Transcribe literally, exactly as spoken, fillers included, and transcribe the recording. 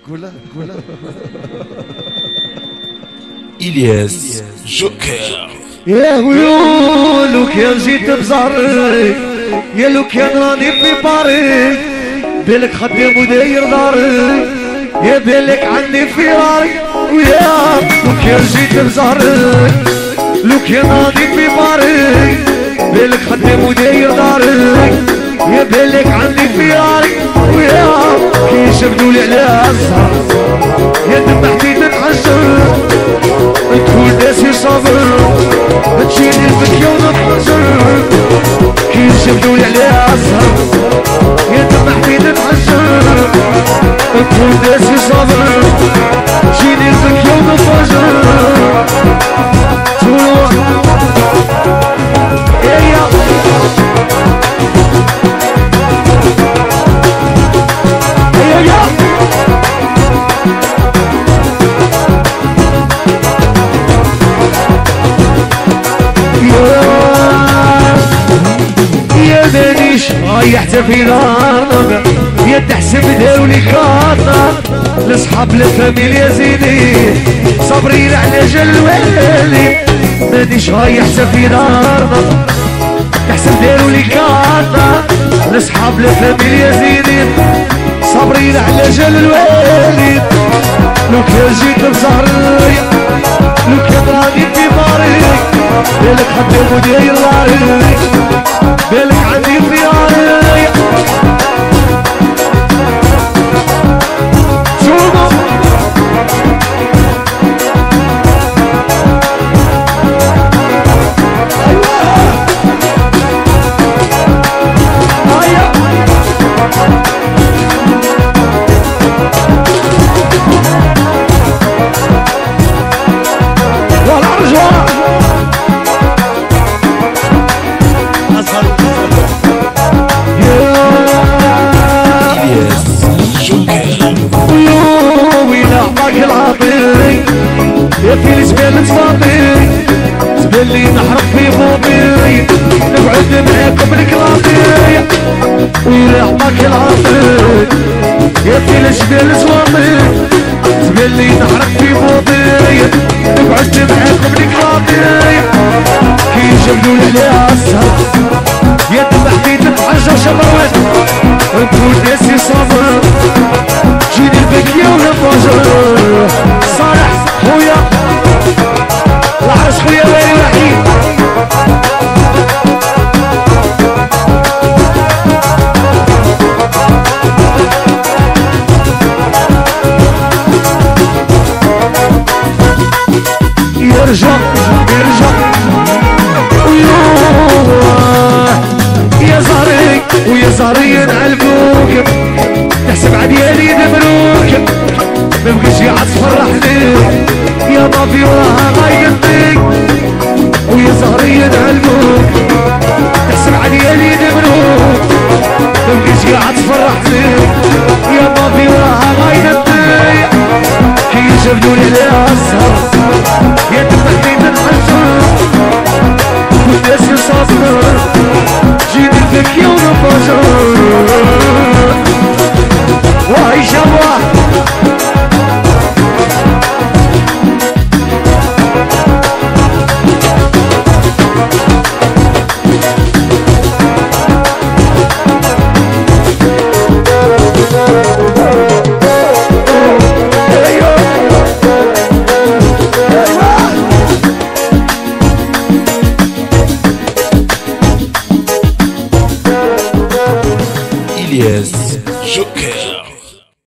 قولها قولها. إلياس جوكر. يا ويلو لو كان جيت بزهري، يا لو كان راني في باري، بالك خدام وداير داري، يا بالك عني فراري. ويا لو كان جيت بزهري، لو كان راني في باري، بالك خدام وداير داري، يا بالك عني فراري. ويا كي شبدولي على الزهر، يا دمعتي تنحجر، تكون ناسي صبر، تجيني البكي ونتحجر. كي شبدولي على الزهر، يا دمعتي تنحجر، تكون ناسي صبر، تجيني البكي ونتحجر. تروح يا يا رايحت في نار، يا تحسب داولي كاطر، لصحاب الفاميليا زيني صابرين على جلوالي. مانيش رايحت في نار، تحسب داولي كاطر، لصحاب الفاميليا زيني صابرين على جلوالي. لو كان جيت بزهري، لو كان راني في باري، بالك خدام وداير داري، بالك عندي خياري. شوفوا هيا والعرجوة يا في الجبال تفاضي، تبلي نحرق في بوبي، نقعد معاكم الكلاطي. ويلا عطاك العاطي، يا في الجبال تفاضي، تبلي نحرق في بوبي، نقعد معاكم الكلاطي. كي جبدولي عليها السهر، يا دمعتي تتحجر شبروات، نكون ناسي صبر، جيني البكية والفجر. صالح خويا العرس، خويا ويلي وحيد، يرجع يرجع. ويوه يا زهري ويا زهري نعلقوك، تحسب عديالي دبروك، مبقيش قاعد تفرحني يا بابي وراها غايبتك. ويا زهري نعلقوك، تحسب عديالي دبروك، مبقيش قاعد تفرحني يا بابي وراها غايبتك. كي جبدولي عليها السهر، يا دمعتي تنحجر، والناس يصبر، جيني البكي ونفجر. وهي شبح إلياس